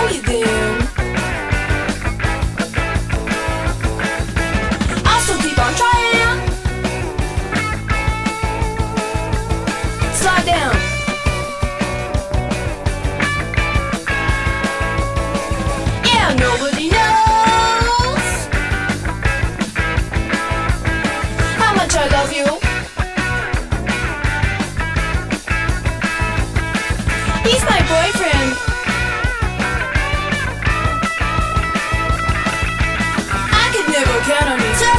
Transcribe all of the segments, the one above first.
you then. I'll still keep on trying. Slide down. Yeah, nobody knows how much I love you. He's my boyfriend. I could never count on you, so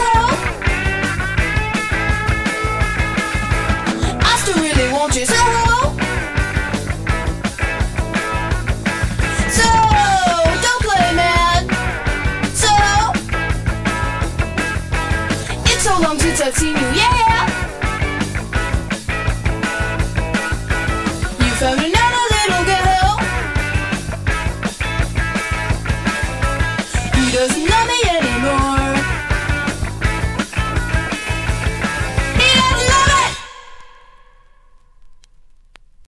I still really want you, so don't play mad. So it's so long since I've seen you, yeah. You found another little girl who doesn't love me